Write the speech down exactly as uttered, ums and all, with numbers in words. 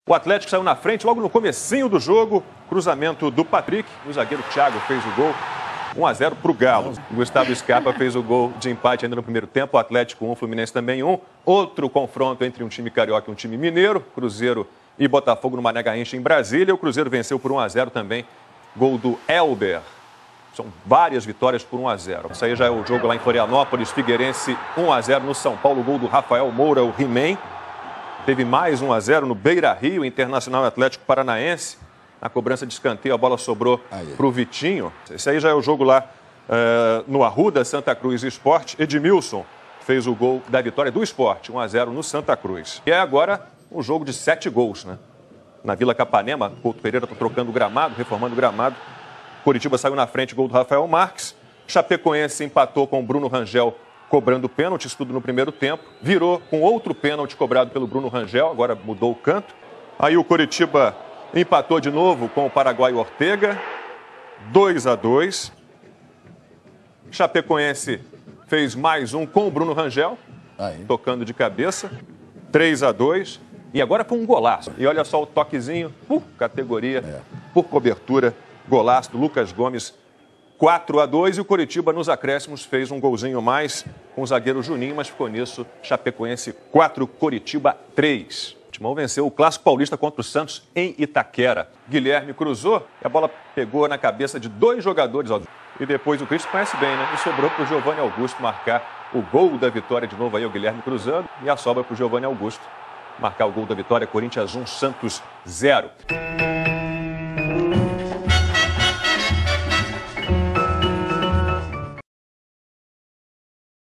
O Atlético saiu na frente logo no comecinho do jogo. Cruzamento do Patrick. O zagueiro Thiago fez o gol. um a zero para o Galo. O Gustavo Scarpa fez o gol de empate ainda no primeiro tempo. O Atlético um, Fluminense também um. Outro confronto entre um time carioca e um time mineiro. Cruzeiro e Botafogo no Mané Garrincha em Brasília. O Cruzeiro venceu por um a zero também. Gol do Elber. São várias vitórias por um a zero. Isso aí já é o jogo lá em Florianópolis. Figueirense um a zero no São Paulo. Gol do Rafael Moura, o He-Man. Teve mais um a zero no Beira-Rio, Internacional e Atlético Paranaense. Na cobrança de escanteio, a bola sobrou para o Vitinho. Esse aí já é o jogo lá uh, no Arruda, Santa Cruz e Sport. Edmilson fez o gol da vitória do Sport, um a zero no Santa Cruz. E é agora um jogo de sete gols, né? Na Vila Capanema, Couto Pereira está trocando o gramado, reformando o gramado. Coritiba saiu na frente, gol do Rafael Marques. Chapecoense empatou com o Bruno Rangel, cobrando pênalti, isso tudo no primeiro tempo. Virou com outro pênalti cobrado pelo Bruno Rangel, agora mudou o canto. Aí o Coritiba empatou de novo com o paraguaio Ortega, dois a dois. Chapecoense fez mais um com o Bruno Rangel, Aí. tocando de cabeça, três a dois. E agora foi um golaço. E olha só o toquezinho, por categoria, é. por cobertura, golaço do Lucas Gomes, quatro a dois. E o Coritiba nos acréscimos fez um golzinho mais com o zagueiro Juninho, mas ficou nisso. Chapecoense quatro, Coritiba três. O Timão venceu o Clássico Paulista contra o Santos em Itaquera. Guilherme cruzou e a bola pegou na cabeça de dois jogadores. Ó. E depois o Cristo conhece bem, né? E sobrou para o Giovanni Augusto marcar o gol da vitória. De novo aí o Guilherme cruzando e a sobra para o Giovanni Augusto marcar o gol da vitória. Corinthians um, Santos zero.